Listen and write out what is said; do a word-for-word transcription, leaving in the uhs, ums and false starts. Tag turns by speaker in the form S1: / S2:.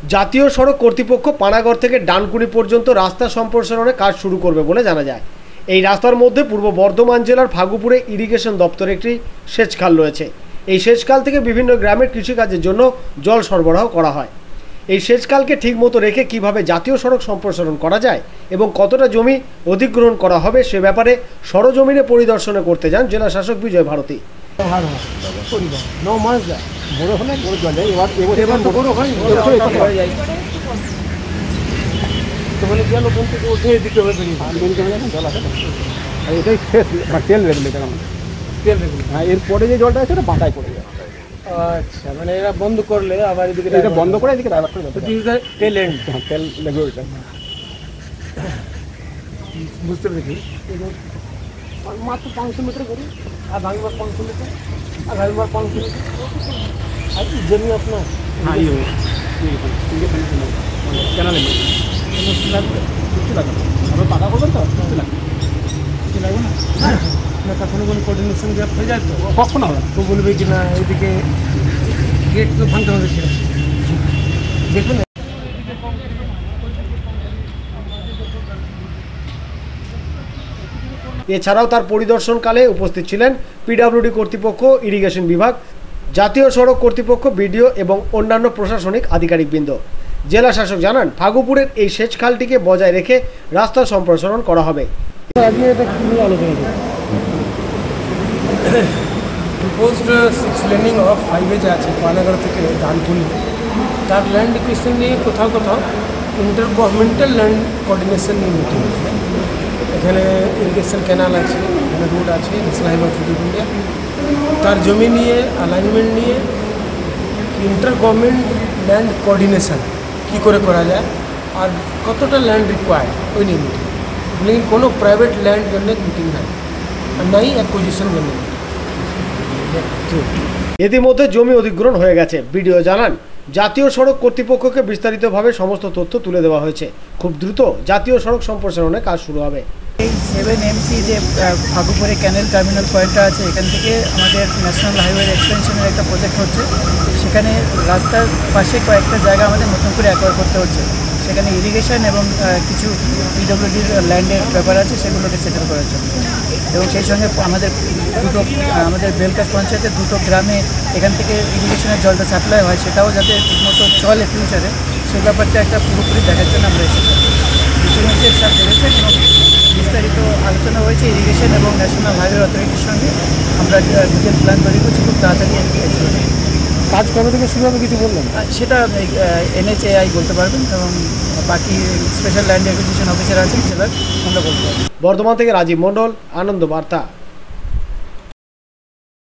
S1: জাতীয় সড়ক কর্তৃপক্ষ পানাগড় থেকে ডানকুনি পর্যন্ত রাস্তা সম্প্রসারণের কাজ শুরু করবে বলে জানা যায়। এই রাস্তার মধ্যে পূর্ব বর্ধমান জেলার ফাগুপুরে ইরিগেশন দপ্তরে একটি সেচ খাল রয়েছে। এই সেচ খাল থেকে বিভিন্ন গ্রামের কৃষিকাজের জন্য জল সরবরাহ করা হয়। এই সেচ খালকে ঠিকমতো রেখে কিভাবে জাতীয় সড়ক সম্প্রসারণ করা যায় এবং কতটা জমি অধিগ্রহণ করা হবে সে ব্যাপারে সরজমিনে পরিদর্শন করতে যান জেলা শাসক বিজয় ভারতী।
S2: এরপরে যে জলটা আছে ওটা বাঁটায় পড়ে যায়।
S3: আচ্ছা, মানে এরা বন্ধ করলে আবার এদিকে
S2: এটা বন্ধ করে এদিকে ডাইভার্ট করে
S3: যাবে। তেল এন্ড
S2: তেল লেগে ওইটা
S3: বুঝতে পেরেছি। মাত্র পাঁচশো মিটার করি আর ভাঙিবার পাঁচশো মিটার আর ভাঙিবার পাঁচশো মিটার আর কি জমি আপনার?
S2: হ্যাঁ, ক্যানালে কিছু লাগবে আরও পাকা করবেন তো কিছু লাগবে কিছু লাগবে না
S3: না কখনো কোনো কোঅর্ডিনেশন গ্যাপ হয়ে যায় তো
S2: কখনো হবে
S3: তো বলবে কি না এদিকে গেট তো ভাঙতে হবে সেটা দেখুন।
S1: এছাড়াও তার পরিদর্শনকালে উপস্থিত ছিলেন পিডব্লিউডি কর্তৃপক্ষ, ইরিগেশন বিভাগ, জাতীয় সড়ক কর্তৃপক্ষ, বিডিও এবং অন্যান্য প্রশাসনিক আধিকারিকবৃন্দ। জেলা শাসক জানান, ফাগুপুরের এই সেচ খালটিকে বজায় রেখে রাস্তা সম্প্রসারণ করা হবে।
S3: আজকে এটা কি নিয়ে আলোচনা করব? Proposed six laning of highway যে আছে পানাগড় থেকে ডানকুনি, তার ল্যান্ড ইকুয়েশন নিয়ে কোথাও কোথাও ইন্টার গভর্নমেন্টাল ল্যান্ড কোঅর্ডিনেশন নিয়ে মিটিং হচ্ছে। এখানে ইরিগেশন ক্যানাল আছে, এখানে রোড আছে, ন্যাশনাল হাইওয়ে অফ ইন্ডিয়া, তার জমি নিয়ে অ্যালাইনমেন্ট নিয়ে ইন্টার গভর্নমেন্ট ল্যান্ড কোঅর্ডিনেশন কী করে করা যায় আর কতটা ল্যান্ড রিকোয়ার্ড ওই নিয়ে মিটিং। लेकिन কোনো প্রাইভেট ল্যান্ড জন্য মিটিং নাই আর নাই অ্যাকুইজিশন জন্য।
S1: ইতিমধ্যে জমি অধিগ্রহণ হয়ে গেছে। বিডিও জানান, জাতীয় সড়ক কর্তৃপক্ষকে বিস্তারিতভাবে সমস্ত তথ্য তুলে দেওয়া হয়েছে। খুব দ্রুত জাতীয় সড়ক সম্প্রসারণের কাজ শুরু হবে।
S4: এই সেভেন এমসি যে ফাগুপুরে ক্যানেল টার্মিনাল পয়েন্টটা আছে, এখান থেকে আমাদের ন্যাশনাল হাইওয়ে এক্সটেনশনের একটা প্রজেক্ট হচ্ছে। সেখানে রাস্তার পাশে কয়েকটা জায়গা আমাদের নতুন করে অ্যাকোয়ার করতে হচ্ছে। সেখানে ইরিগেশন এবং কিছু পিডব্লিউডির ল্যান্ডের ব্যাপার আছে, সেগুলোকে সেটেল করার জন্য। এবং সেই সঙ্গে আমাদের দুটো আমাদের বেলকাশ পঞ্চায়েতের দুটো গ্রামে এখান থেকে ইরিগেশনের জলটা সাপ্লাই হয়, সেটাও যাতে ঠিকমতো চলে ফিউচারে, সেই ব্যাপারটা একটা পুরোপুরি দেখার জন্য আমরা এসেছি। ইতিমধ্যে সব ভেবেছেন এবং বিস্তারিত আলোচনা হয়েছে ইরিগেশন এবং ন্যাশনাল হাইওয়ে অথরিটির সঙ্গে। আমরা ডিটেল প্ল্যান তৈরি করছি, খুব তাড়াতাড়ি
S3: কাজ কবে থেকে শুরু হবে কিছু বললেন?
S4: সেটা এনএচএআই বলতে পারবেন এবং বাকি স্পেশাল ল্যান্ড অ্যাকুইজিশন অফিসার আছেন সেটা আমরা বলতে পারবো।
S1: বর্ধমান থেকে রাজীব মণ্ডল, আনন্দ বার্তা।